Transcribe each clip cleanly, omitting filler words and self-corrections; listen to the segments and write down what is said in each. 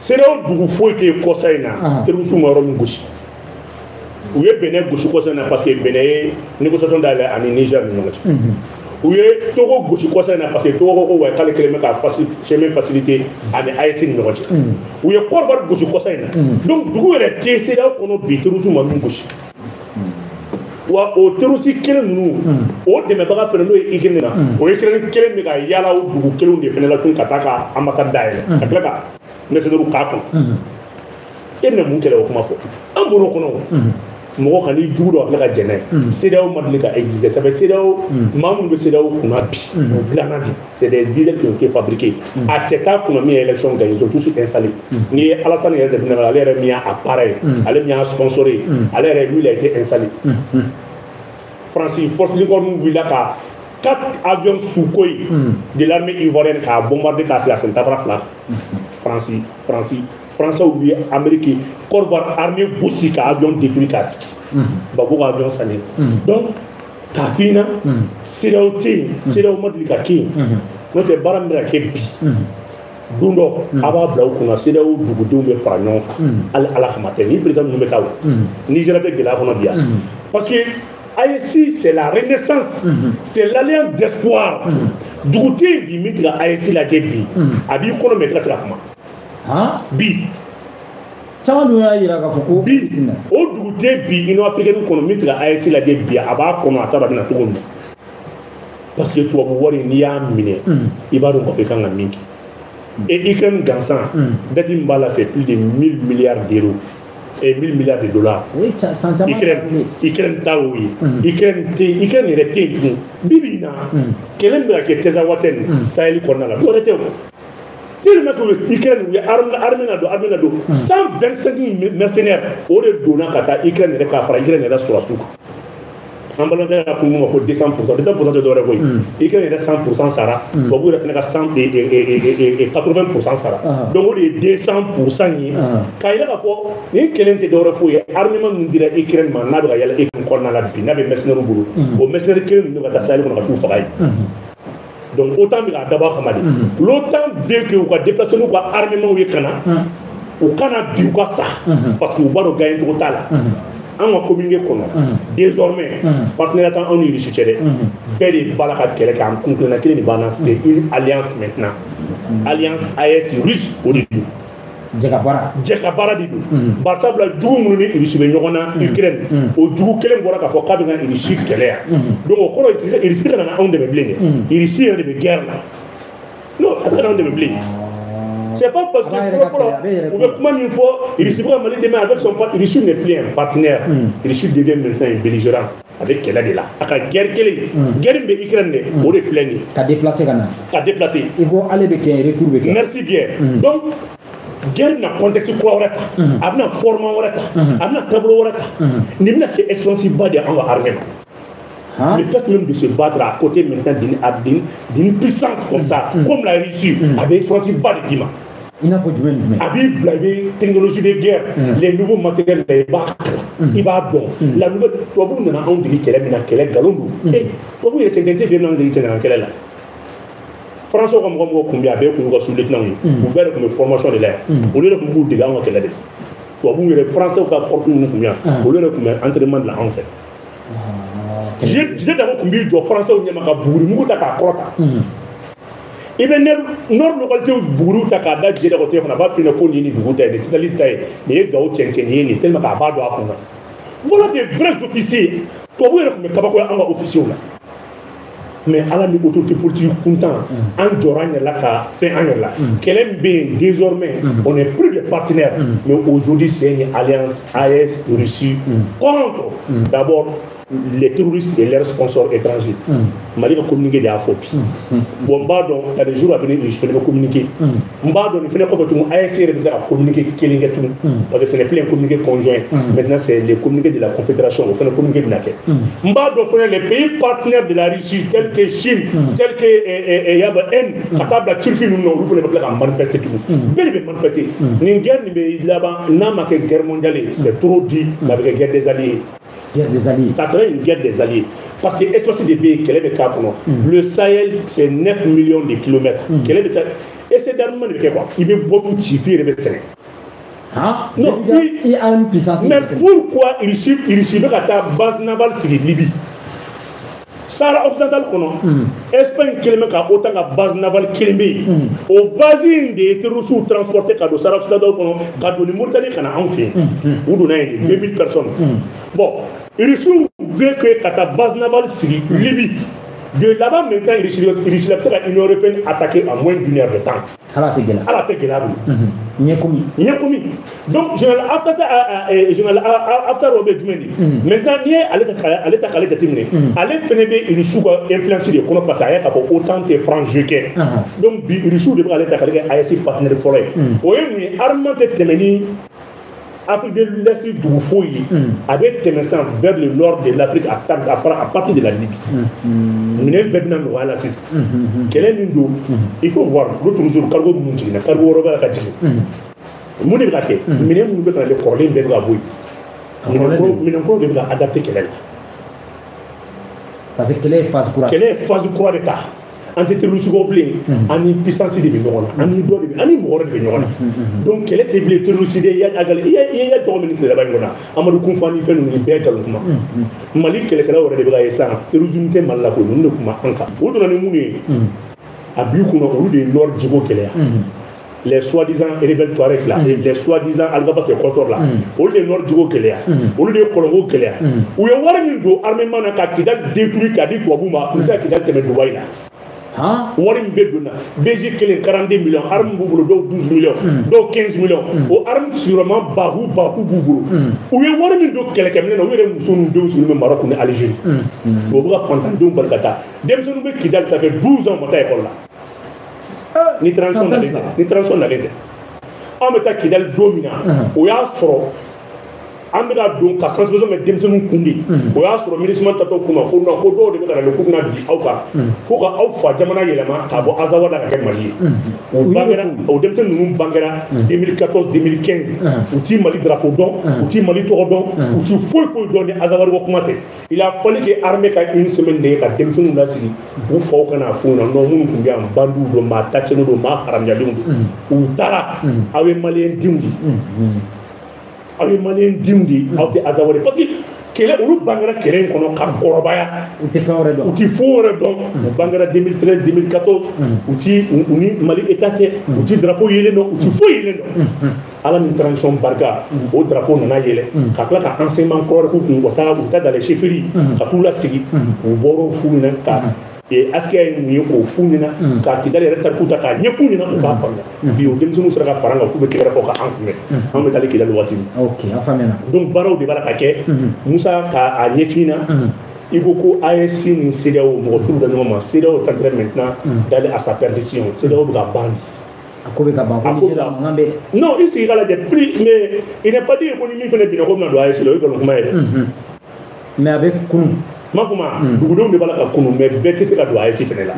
C'est là où vous faut que conseil na terrorisme marom gauche ou est Bénin gauche conseil na parce que Bénin négociation d'aller en Niger ou est Togo gauche conseil na parce que Togo ko wa kale keleme ka chemin facilité avec AEC numéro ou est Côte d'Ivoire gauche conseil na donc du coup elle est c'est là qu'on a terrorisme marom gauche wa o terrorisme kelen nu o deme baga fere no ikene na o ikene kelen me ka yala o dugu kelen de fene la tun ka ta ka ambassade d'aile ka kala ka mais c'est le cas et ne mun kele o kuma fo an bono kono mo ka ni judo ak la jene CEDEAO madli ka exister ça fait CEDEAO mamun de CEDEAO kuna bi glanadi c'est des leaders qui ont été fabriqués à Tcheta kuna mi élection gagné ils ont tous installé ni Alassane il devait aller remis appareil aller mi sponsoré aller lui il a été installé Francis force de corps nous ka 4 avions Sukhoi de l'armée ivoirienne qui a bombardé la Centrafrique France ou Amérique, Côte d'Ivoire, armée Boussika, avion détruit Kaski. Babou avion sané. Donc, Kafina, c'est là où c'est là où mode Kaki. Notre baramera Kebi. Dundo, Aba Blaoukuna, c'est là où Doudou me Fragnon, Al-Akhmaté, ni président de Mekao, ni Général de la Colombia. Parce que AEC, c'est la renaissance, c'est l'alliance d'espoir. Doudou, il met la AEC la Jebi. Abi, qu'on mettra ça comment? Bi caman ya yira ka fɔ ko bi o dugute bi ino africaine kono min tira AEC la de bi aba kono ataba na togo mi parce que toi wari ni ya mine i ba don ko fe kan minki et Ukraine gansan dati mbala c'est plus de 1000 milliards d'euros et 1000 milliards de dollars oui ça Ukraine taoui Ukraine est tout bibina kelen bra ke tezawaten sahel kono la do rete tellement que l'Ukraine est armée 125 000 mercenaires au lieu de donner à l'Ukraine et à l'Ukraine est sur la soupe. En Bangladesh, il y a 200% de dollars. L'Ukraine est 100% Sahara. Bobo est à 100 et 80% Sahara. Donc il y a 200%. Quand il y a la fois, il y a quelqu'un de dollars fouillé. Armement nous dirait l'Ukraine, mais n'a pas y a encore dans la vie. N'a pas mercenaires au boulot. Au mercenaires qui nous va s'asseoir, on va tout faire. Donc autant d'abord Hamadi. L'OTAN veut que vous déplacez nous par armement ou Kana, ou Kana Biouka ça, parce que vous allez gagner total. On va communiquer désormais, partenaire en université, Belle Balaka Kelek, en concluant c'est une alliance maintenant. Alliance AES russe au début. Djekabara di do barsa bla jugu munu ni irisi be ñogona Ukraine o jugu kelen bora ka fo ka be na irisi kele donc o ko irisi kana on de be blé irisi de be guerre non ataka on de be blé c'est pas parce que on veut comment une fois irisi va mali demain avec son partenaire irisi n'est plus un partenaire irisi devient maintenant un belligérant avec quelle est là aka guerre kele guerre be Ukraine o de fleni ka déplacer il faut aller be retour be merci bien donc guerre na contexte quoi orata abna forma orata abna tableau orata ni bina que expansive bas de en armée le fait même de se battre à côté maintenant d'une puissance comme ça comme la Russie avec expansive bas de Dima il faut jouer avec la technologie de guerre les nouveaux matériels les bacs il va bon la nouvelle toi vous n'en on dit qu'elle est qu'elle est galondu et toi vous êtes intenté venir dans qu'elle est là France comme combien avec une sous lieutenant vous verrez comme formation de l'air au lieu de vous dire en quelle année toi vous verrez français ou pas fortune combien au lieu de combien entraînement de la en fait j'ai d'abord combien de français ou nyama ka buri mu ta ka krota et ben nord localité buru ta ka da jeda ko te na ba fina ko ni bugu ta ni tali tay ni gawo chenchen ni tellement ka ba do akuna voilà des vrais officiers toi vous verrez comme kabako en officier là mais à la autorité politique content en Joran là ka fait en là quel bien désormais on est plus de partenaires mais aujourd'hui c'est une alliance AES Russie contre d'abord les terroristes et leurs sponsors étrangers. Mali va communiquer des affopies. Bon, pardon, il y a des jours à venir, je vais communiquer. Pardon, il faut que tout le monde essaie de communiquer, parce que ce n'est plus un communiqué conjoint. Maintenant, c'est les communiqués de la Confédération. Il faut communiquer de laquelle. Pardon, les pays partenaires de la Russie, tels que Chine, tels que Yabaen, la Turquie, nous devons manifester tout. Belle manifester. N'ingère là-bas, n'a pas que guerre mondiale, c'est trop dit, avec la guerre des alliés. Guerre des alliés. Ça serait une guerre des alliés. Parce que l'espace des pays, quel est le cas pour nous? Le Sahel, c'est 9 millions de kilomètres. Et c'est d'armement de quoi? Il veut beaucoup de chiffres et de sénèques. Non, il a une puissance. Mais pourquoi il suit à ta base navale sur Libye? Sahara occidental kono Espagne keleme ka autant ka base navale keleme au basine des ressources transportées ka do Sahara occidental kono ka do ni Mauritanie kana en fait ou do 2000 personnes. Bon, il veut que ta base navale sur Libye. De là-bas, maintenant, il réussit à l'Union européenne attaquer en moins d'une heure de temps. À la Tegela. Donc, général After Robert Dumendi, maintenant, à l'état qu'elle est terminée, elle fait il réussit à influencer les qu'on passe à autant de francs jetés. Donc, il réussit à l'état qu'elle est à ses partenaires de forêt. Oui, mais armement téméni. Afrique de l'Est du Fouille avec tendance vers le nord de l'Afrique à partir de la Libye. Quel est l'Indo? Il faut voir l'autre jour, Cargo Munchina, Cargo Robert Kati. Mounibake, Minem nous le Corlin Bergaboui. Minenko devra adapter qu'elle est là. Parce qu'elle est phase courante. Quelle est phase courante d'État? Antiterroriste goblin, ani puissance de Bignona, ani Dori, ani Moro de Bignona. Donc, elle est éblie, terroriste, il y a Dominique de la Bangona, Amadou Koufani fait une liberté. Malik, elle est là, on est ça, terrorisme, Malako, nous ne pouvons pas encore. Où dans le monde, à Bukuna, au lieu de Nord Djibo Keller, les soi-disant rebelles Touareg là, les soi-disant Algaba fait consort là, au lieu de Nord Djibo Keller, au lieu de Colombo Keller, où il y a un armement qui a détruit Kadi Touabouma, il y a qui a Dubaï là. Warim Beduna, BG Kelen 42 millions, armes Bouboulou, 12 millions, 15 millions, ou armes sûrement Bahou Bouboulou. Ou y a Warim do Kelekam, où il y a Moussoun 2 sur le Maroc ou Algérie. Au bras Fontaine Barkata. Demson Kidal, ça fait 12 ans, mon école là. Ni transition dans l'été. En mettant Kidal dominant, où il y a Soro. Amira donc ka transmission mais demsenu kundi o ya soro ministre tato kuma ko no ko do de ka le ko na bi awka ko ka aw fa jamana yelema ka bo azawada ka mali o bangera o demsenu num bangera 2014 2015 uti mali drapeau don uti mali to don uti foi don de azawada ko kuma te il a fallu que armée ka une semaine de ka demsenu la sigi o fo kana fo na no mun kumbi am bandu do ma tacheno do ma haram ya dum o tara awe malien dimdi awe malien dimdi awte azawari parce que kele olu bangara kelen kono ka korobaya uti fawre do uti fawre do bangara 2013 2014 uti uni mali etate uti drapeau yele no uti fo yele no ala ni transition barka o drapeau nana yele ka kala ka enseignement corps ko uta dans les chefferies ka tula sigi o boro fumina ka et askay ni ko funina ka kidale retar kuta ka nyefunina ko ka fanga bio dem sunu sera ka faranga ko be tigara ko ka ankume am dali kidale wati OK afamena donc baraw de baraka ke Musa ka a nyefina igo ko ASC ni CDAO mo tout dans le moment CDAO est maintenant d'aller à sa perdition CDAO ga bandi akobe ka banko ni jela ngambe non ici il a des prix mais il n'est pas dit ko ni fene bino ko na do ASC lo ko kuma mais avec kun Makuma, Doudou ne va pas la mais bête c'est la doigt ici là.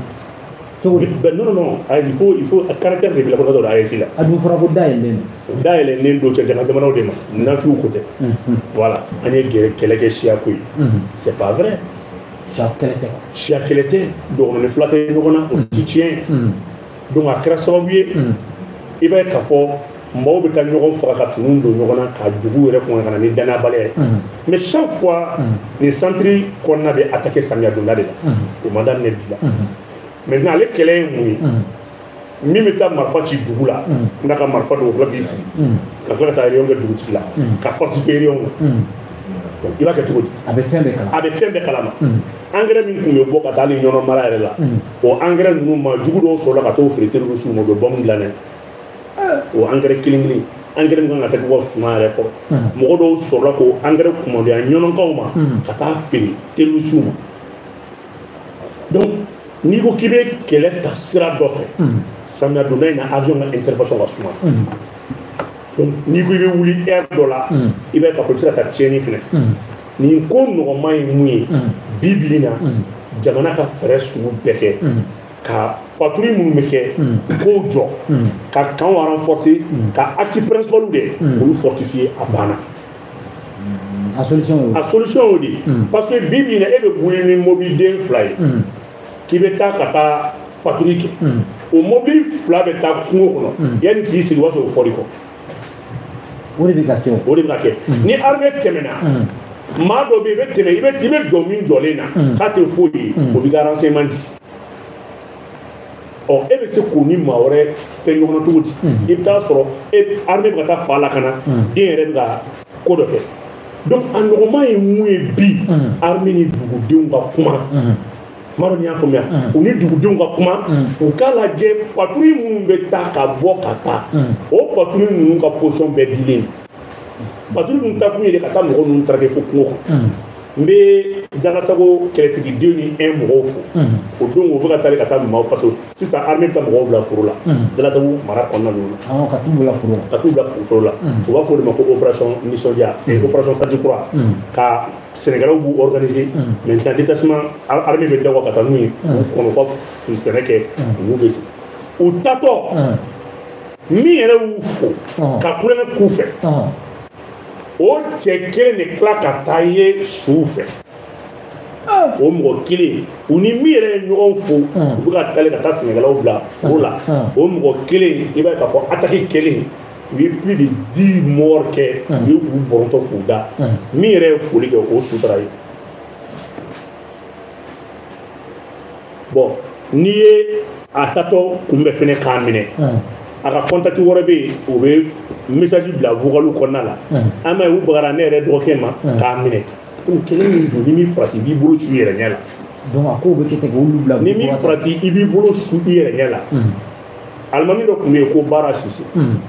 Non, il faut un caractère de la couleur de l'ASI là. A nous fera vous d'ailleurs. D'ailleurs, les d'autres gens qui demandent des mains, n'a plus au côté. Voilà, on est quel est chiacoui. C'est pas vrai. Chiaquelete, donc on est flatté, on tient. Donc à Krassaouie, il va être fort. Mɔgɔw bɛ taa ɲɔgɔn faga ka finiw don ɲɔgɔn na ka dugu yɛrɛ kɔn ka na ni danabaliya ye mais chaque fois ni centre kɔnɔna bɛ attaquer samiya donda de la o ma daminɛ bi la maintenant ale kɛlɛ ye mun ye min bɛ taa marifa ci dugu la n'a ka marifa don o tila k'i sigi ka tila ka taa réunion kɛ dugutigi la ka participer réunion na i b'a kɛ cogo di a bɛ fɛn bɛɛ kalama a bɛ fɛn bɛɛ kalama engrais min tun bɛ bɔ ka taa hali ɲɔnɔ mara yɛrɛ la o engrais ninnu ma jugu dɔw sɔrɔla ka t'o feere terroriste ma u bɛ bombe dilan n'a ye o engrais kelen engrais kan ka taa bɔ suma yɛrɛ kɔrɔ mɔgɔ dɔw sɔrɔla ko engrais kumandoya ɲɔnɔnkaw ma ka taa feere terroriste ma donc n'i ko k'i bɛ kɛlɛ ta sira dɔ fɛ samiya donda in na avion ka intervention ka suma donc n'i ko i bɛ wuli heure dɔ la i bɛ k'a fɔ i bɛ se ka taa tiɲɛni fɛnɛ nin ko nɔgɔman ye mun ye bi bi in na jamana ka fɛɛrɛ sugu bɛɛ kɛ ka patrouille minnu bɛ kɛ k'o jɔ ka camp renforcer ka acte principal de olu fortifier a banna a solution y'o de parce que bi bi in na e bɛ wuli ni mobile den fila ye k'i bɛ taa ka taa patrouille kɛ o mobile fila bɛ taa kungo kɔnɔ yanni k'i sigi o b'a sɔrɔ o fɔr'i kɔ. O de bɛ ka kɛ o. O de bɛ ka kɛ ni armée tɛmɛna maa dɔ bɛ yen i bɛ tɛmɛ i bɛ jɔ min jɔlen na k'a tɛ foyi ye o b'i ka renseignement di. Ɔ e bɛ se k'o ni maa wɛrɛ fɛn ɲɔgɔn na cogo di i bɛ taa sɔrɔ armée bɛ ka taa fa la ka na den yɛrɛ bɛ ka ko dɔ kɛ donc a nɔgɔman ye mun ye bi armée ni dugudenw ka kuma maa dɔ ni y'a faamuya u ni dugudenw ka kuma u k'a lajɛ patrouille minnu bɛ taa ka bɔ ka taa o patrouille ninnu ka position bɛɛ dilen patrouille ninnu taa kun ye de ka taa mɔgɔ ninnu traquer fo kungo kɔnɔ. N bɛ Dagasago kɛlɛtigidenw ni mɔgɔw fo o don o bɛ ka taa ka taa maaw parce que sisan armée bɛ taa mɔgɔw bila foro la Dagasago mara kɔnɔna ninnu na ka t'u bila foro la ka t'u bila foro la u b'a fɔ o de ma ko opération nisɔndiya opération sanji kura ka Sénégalais b'u organiser maintenant détachement armée bɛ da ka taa n'u ye u kɔnɔ ka sɛnɛ kɛ u bɛ se u tatɔ min yɛrɛ y'u fo ka kulonkɛ k'u fɛ o cɛ kelen de tila ka taa ye suw fɛ o mɔgɔ kelen u ni min yɛrɛ ye ɲɔgɔn fo u bɛ ka taale ka taa Sénégalais bila foro la o mɔgɔ kelen i b'a ye k'a fɔ attaque kelen u ye plus de 10 morts kɛ u ye u bɔrɔtɔ k'u da min yɛrɛ ye foli kɛ o sutura ye bon n'i ye a tatɔ kunbɛ fɛnɛ k'a minɛ a ka contact wɛrɛ bɛ yen o bɛ message bila vocal kɔnɔna la an b'a ye u bagara ne yɛrɛ dɔgɔkɛ ma k'a minɛ o kelen min don ni min farati i b'i bolo su i yɛrɛ ɲɛ la donc a kow bɛ kɛ ten k'olu bila ni min farati i b'i bolo su i yɛrɛ ɲɛ la alimami dɔ tun bɛ yen ko Bara Sise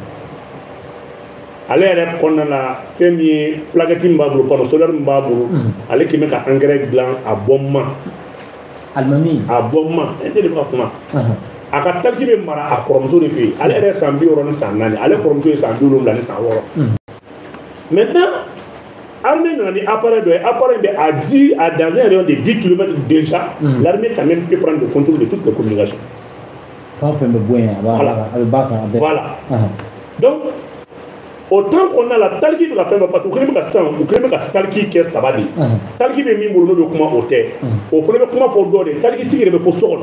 ale yɛrɛ kɔnɔna la fɛn min ye plaquette min b'a bolo panneau solaire min b'a bolo ale kɛmɛ ka engrais dilan a bɔnma alimami a bɔnma e de bɛ ka kuma a ka taliki bɛ mara a kɔrɔmuso de fɛ yen ale yɛrɛ san 60 ni san 4 ale kɔrɔmuso ye san 70 ni san 6 maintenant armée nana ni appareil dɔ ye appareil bɛ a dit à dans un rayon de 10 km déjà l'armée quand même peut prendre le contrôle de toutes les communications fɛn fɛn bɛ bɔ yen a bɛ ba kan voilà donc au temps qu'on a la taliki bɛ ka fɛn bɛɛ parce que u kɛlen bɛ ka sisan u kɛlen bɛ ka taliki kɛ 3 de taliki bɛ min bolo n'o bɛ kuma o tɛ o fana bɛ kuma fɔ dɔ de taliki tigi yɛrɛ bɛ fɔ so kɔnɔ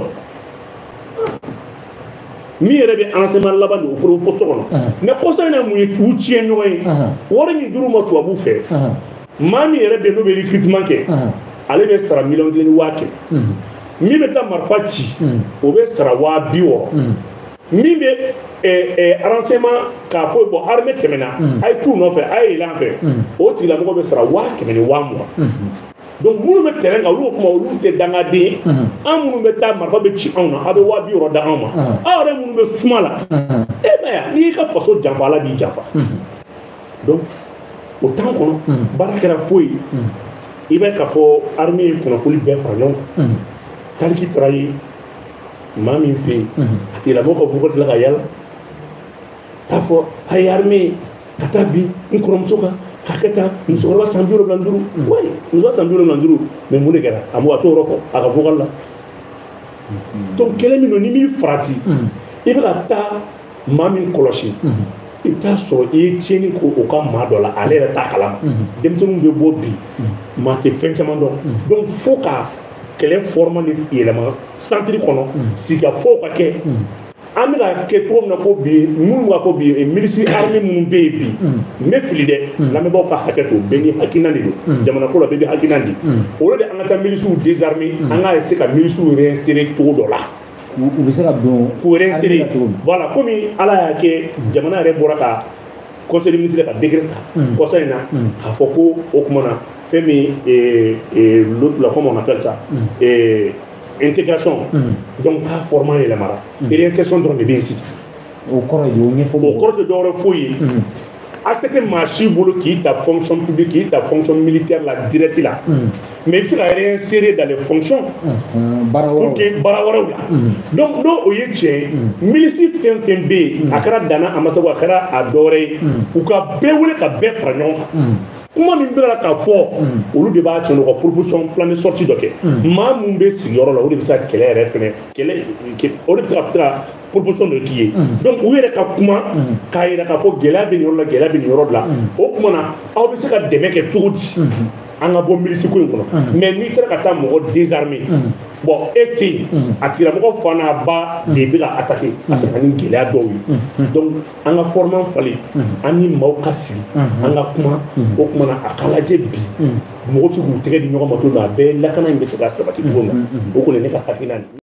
min yɛrɛ bɛ enseignement laban de o fɔra fo so kɔnɔ mais kɔsa in na mun ye u tiɲɛ ɲɔgɔn ye wari min dir'u ma tubabuw fɛ maa min yɛrɛ bɛ yen n'o bɛ recrutement kɛ ale bɛ sara 1,5 million min bɛ taa marifa ci o bɛ sara 60,000 min bɛ renseignement k'a fɔ bon armée tɛmɛna a ye t'u nɔfɛ a ye yɛlɛ an fɛ o tigilamɔgɔ bɛ sara 100,000 donc minnu bɛ terrain kan olu kuma olu tɛ dangaden ye an minnu bɛ taa marifa bɛ ci anw na a bɛ 60,000 da anw ma aw yɛrɛ minnu bɛ suma la e m'a ye n'i y'i ka faso janfa ala b'i janfa donc o temps kɔnɔ baara kɛra foyi i bɛ k'a fɔ armée ye kunnafoni bɛɛ fara ɲɔgɔn kan taliki taara ye maa min fɛ yen a tigilamɔgɔ ka vocal tila ka yala k'a fɔ a ye armée ka taa bin n kɔrɔmuso kan hakɛ ta musokɔrɔba san 75 wayi musokɔrɔba san 75 mais mun de kɛra a m'o a t'o yɔrɔ fɔ a ka vocal la donc kɛlɛ min don ni min farati i bɛ ka taa maa min kɔlɔsi i bɛ taa sɔrɔ i ye tiɲɛni k'o ka maa dɔ la ale yɛrɛ t'a kalama denmisɛnninw bɛ bɔ bi maa tɛ fɛn caman dɔn donc fo ka kɛlɛ format ni yɛlɛma centre kɔnɔ sika fo ka kɛ an bɛ ka kɛ cogo min na ko bi minnu b'a fɔ bi milice armée minnu bɛ yen bi n bɛ fili dɛ lamɛnbaaw ka hakɛ to bɛɛ ni hakilina de don jamana ko la bɛɛ bɛ hakilina di olu de an ka taa miliciw désarmer an ka essayer ka miliciw réinsérer cogo dɔ la u bɛ se ka don k'u réinsérer voilà komi ala y'a kɛ jamana yɛrɛ bɔra ka conseil des ministres ka décret ta kɔsa in na k'a fɔ ko o tuma na fɛn min l'autre là comment on appelle ça intégration donc k'a format yɛlɛmara réinsertion dɔrɔn de bɛ yen sisan o kɔrɔ ye o ɲɛfɔ o kɔrɔ tɛ dɔwɛrɛ foyi ye accès tɛ maa si bolo k'i ta fonction publique k'i ta fonction militaire la direct la mais i bɛ se ka réinsérer dans les fonctions pour que baara wɛrɛw la donc n'o o ye tiɲɛ ye milice fɛn fɛn bɛ yen a kɛra Dana Amasago a kɛra a dɔwɛrɛ ye u ka bɛɛ wele ka bɛɛ fara ɲɔgɔn kan kuma min bɛka ka fɔ olu de b'a tiɲɛ u ka proposition plan de sortie dɔ kɛ maa min bɛ sigiyɔrɔ la o de bɛ se ka kɛlɛ yɛrɛ fɛnɛ o de bɛ se ka proposition dɔ k'i ye donc u yɛrɛ ka kuma k'a yira k'a fɔ gɛlɛya bɛ nin yɔrɔ la gɛlɛya bɛ nin yɔrɔ la o kuma na aw bɛ se ka dɛmɛ kɛ cogo di an ka bɔ milisi ko in kɔnɔ mais n'i taara ka taa mɔgɔ désarmer bon e tɛ yen a tigilamɔgɔ fa n'a ba de bɛ ka attaquer a sɔrɔ ni gɛlɛya dɔw ye donc an ka format falen an ni maaw ka sigi an ka kuma o kuma na a ka lajɛ bi mɔgɔ bɛ se k'u tɛgɛ di ɲɔgɔn ma cogo min a bɛɛ lakana in bɛ se ka sabati cogo min na o kɔni ne ka hakilina ye